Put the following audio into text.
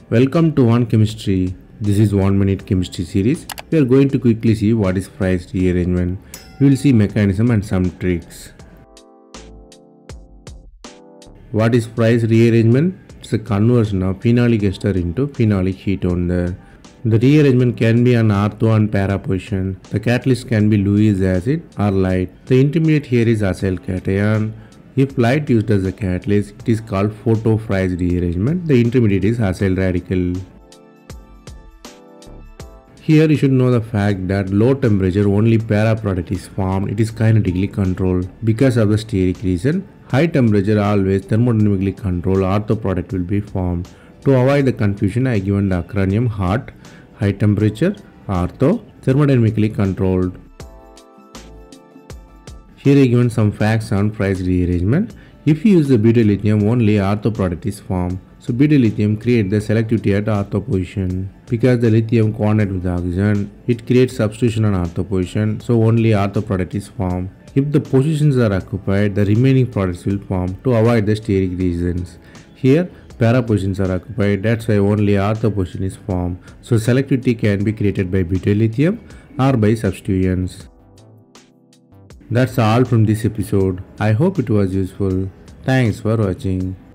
Welcome to One Chemistry. This is 1 minute chemistry series. We are going to quickly see what is price rearrangement. We will see mechanism and some tricks. What is price rearrangement? It's a conversion of phenolic ester into phenolic ketone. The rearrangement can be an ortho and para position. The catalyst can be Lewis acid or light. The intermediate here is acyl cation. If light used as a catalyst, it is called photo-phase rearrangement. The intermediate is acyl radical. Here you should know the fact that low temperature only para product is formed. It is kinetically controlled. Because of the steric reason, high temperature always thermodynamically controlled ortho product will be formed. To avoid the confusion, I given the acronym HOT, high temperature, ortho, thermodynamically controlled. Here I given some facts on price rearrangement. If you use the butyllithium, only ortho product is formed. So butyllithium creates the selectivity at ortho position. Because the lithium coordinate with the oxygen, it creates substitution on ortho position. So only ortho product is formed. If the positions are occupied, the remaining products will form to avoid the steric reasons. Here para positions are occupied, that's why only ortho position is formed. So selectivity can be created by butyllithium or by substituents. That's all from this episode. I hope it was useful. Thanks for watching.